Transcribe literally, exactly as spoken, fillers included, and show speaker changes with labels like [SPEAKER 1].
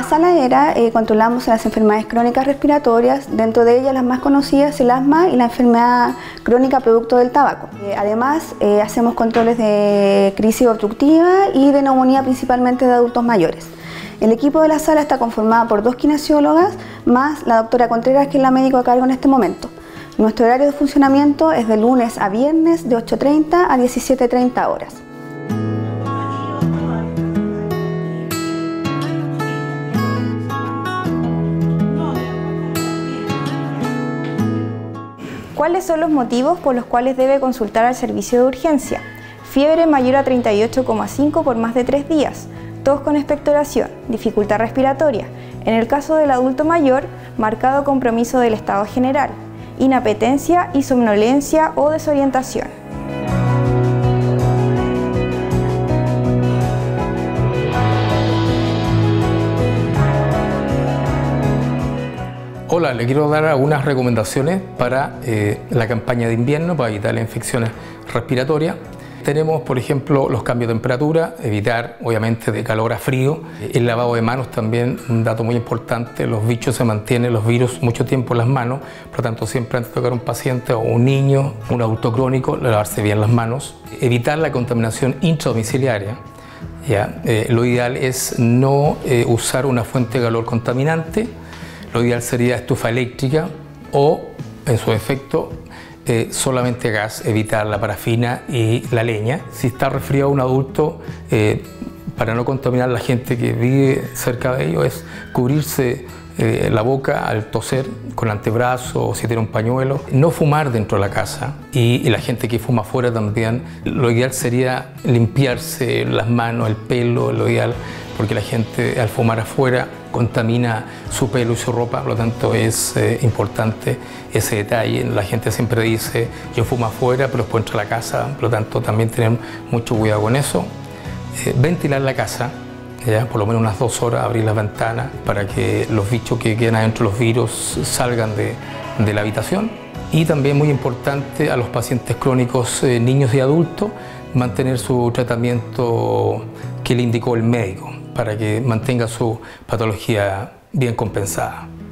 [SPEAKER 1] la sala ERA eh, controlamos las enfermedades crónicas respiratorias, dentro de ellas las más conocidas, el asma y la enfermedad crónica producto del tabaco. Eh, además, eh, hacemos controles de crisis obstructiva y de neumonía principalmente de adultos mayores. El equipo de la sala está conformado por dos kinesiólogas más la doctora Contreras, que es la médico a cargo en este momento. Nuestro horario de funcionamiento es de lunes a viernes de ocho treinta a diecisiete treinta horas.
[SPEAKER 2] ¿Cuáles son los motivos por los cuales debe consultar al servicio de urgencia? Fiebre mayor a treinta y ocho coma cinco por más de tres días, tos con expectoración, dificultad respiratoria, en el caso del adulto mayor, marcado compromiso del estado general, inapetencia y somnolencia o desorientación.
[SPEAKER 3] Hola, le quiero dar algunas recomendaciones para eh, la campaña de invierno para evitar las infecciones respiratorias. Tenemos, por ejemplo, los cambios de temperatura, evitar obviamente de calor a frío. El lavado de manos también, un dato muy importante, los bichos se mantienen, los virus mucho tiempo en las manos, por lo tanto siempre antes de tocar a un paciente o un niño, un adulto crónico, lavarse bien las manos. Evitar la contaminación intradomiciliaria. ¿Ya? Eh, lo ideal es no eh, usar una fuente de calor contaminante. Lo ideal sería estufa eléctrica o, en su defecto, eh, solamente gas, evitar la parafina y la leña. Si está resfriado un adulto, eh, para no contaminar a la gente que vive cerca de ellos, es cubrirse eh, la boca al toser con antebrazo o si tiene un pañuelo. No fumar dentro de la casa y, y la gente que fuma afuera también. Lo ideal sería limpiarse las manos, el pelo, lo ideal, porque la gente al fumar afuera contamina su pelo y su ropa, por lo tanto es eh, importante ese detalle. La gente siempre dice, yo fumo afuera, pero después entra a la casa, por lo tanto también tener mucho cuidado con eso. Eh, ventilar la casa, ¿ya? Por lo menos unas dos horas, abrir las ventanas para que los bichos que quedan adentro, los virus, salgan de, de la habitación. Y también muy importante a los pacientes crónicos, eh, niños y adultos, mantener su tratamiento que le indicó el médico, para que mantenga su patología bien compensada.